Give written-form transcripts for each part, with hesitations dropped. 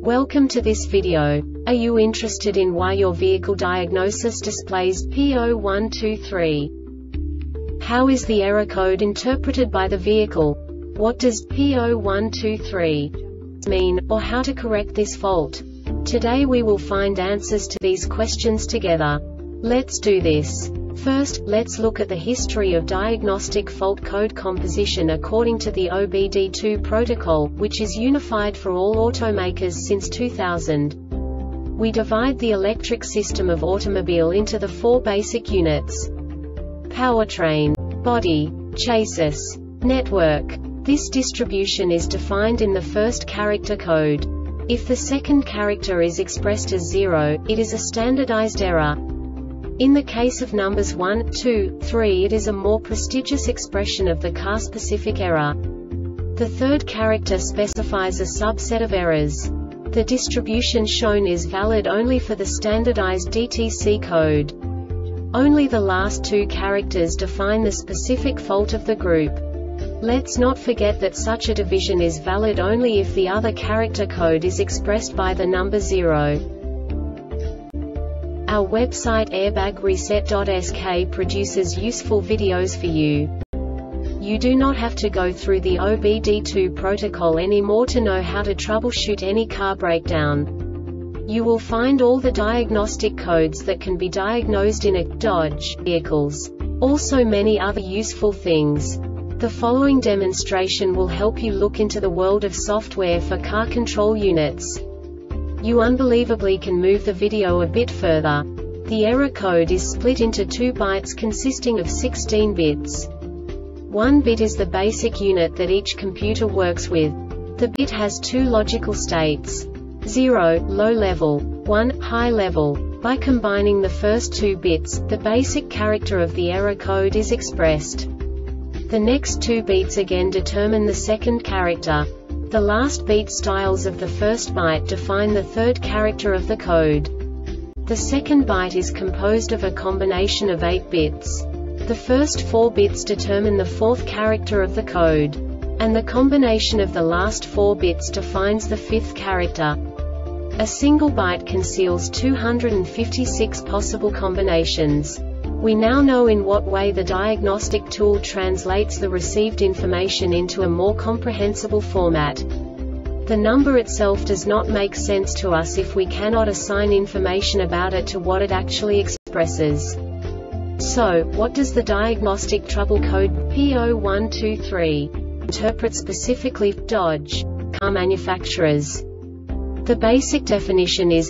Welcome to this video. Are you interested in why your vehicle diagnosis displays P0123? How is the error code interpreted by the vehicle? What does P0123 mean, or how to correct this fault? Today we will find answers to these questions together. Let's do this. First, let's look at the history of diagnostic fault code composition according to the OBD2 protocol, which is unified for all automakers since 2000. We divide the electric system of automobile into the four basic units: powertrain, body, chassis, network. This distribution is defined in the first character code. If the second character is expressed as 0, it is a standardized error. In the case of numbers 1, 2, 3, it is a more prestigious expression of the car-specific error. The third character specifies a subset of errors. The distribution shown is valid only for the standardized DTC code. Only the last two characters define the specific fault of the group. Let's not forget that such a division is valid only if the other character code is expressed by the number 0. Our website airbagreset.sk produces useful videos for you. You do not have to go through the OBD2 protocol anymore to know how to troubleshoot any car breakdown. You will find all the diagnostic codes that can be diagnosed in a Dodge vehicles. Also many other useful things. The following demonstration will help you look into the world of software for car control units. You unbelievably can move the video a bit further. The error code is split into 2 bytes consisting of 16 bits. 1 bit is the basic unit that each computer works with. The bit has 2 logical states: 0, low level, 1, high level. By combining the first 2 bits, the basic character of the error code is expressed. The next 2 beats again determine the second character. The last beat styles of the first byte define the third character of the code. The second byte is composed of a combination of 8 bits. The first 4 bits determine the fourth character of the code. And the combination of the last 4 bits defines the fifth character. A single byte conceals 256 possible combinations. We now know in what way the diagnostic tool translates the received information into a more comprehensible format. The number itself does not make sense to us if we cannot assign information about it to what it actually expresses. So, what does the diagnostic trouble code P0123 interpret specifically for Dodge car manufacturers? The basic definition is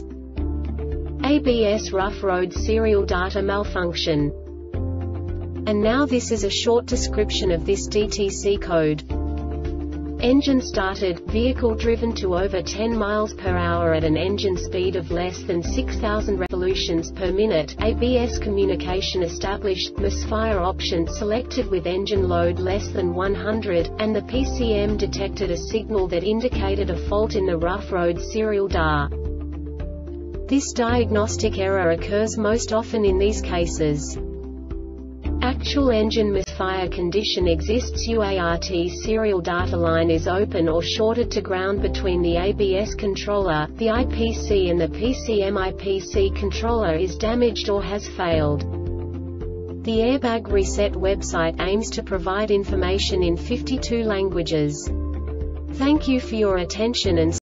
ABS rough road serial data malfunction. And now this is a short description of this DTC code. Engine started, vehicle driven to over 10 miles per hour at an engine speed of less than 6,000 revolutions per minute. ABS communication established, misfire option selected with engine load less than 100, and the PCM detected a signal that indicated a fault in the rough road serial data. This diagnostic error occurs most often in these cases: actual engine misfire condition exists, UART serial data line is open or shorted to ground between the ABS controller, the IPC and the PCM. IPC controller is damaged or has failed. The Airbag Reset website aims to provide information in 52 languages. Thank you for your attention and